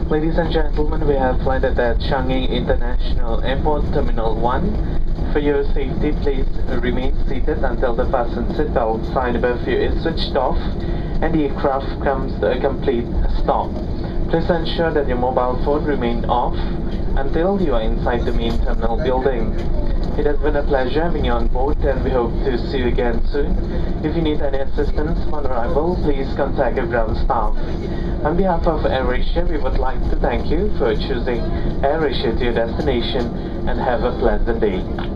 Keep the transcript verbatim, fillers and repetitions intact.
Ladies and gentlemen, we have landed at Changi International Airport Terminal one. For your safety, please remain seated until the fasten seatbelt sign above you is switched off and the aircraft comes to a complete stop. Please ensure that your mobile phone remains off until you are inside the main terminal building. It has been a pleasure having you on board and we hope to see you again soon. If you need any assistance on arrival, please contact your ground staff. On behalf of AirAsia, we would like to thank you for choosing AirAsia to your destination and have a pleasant day.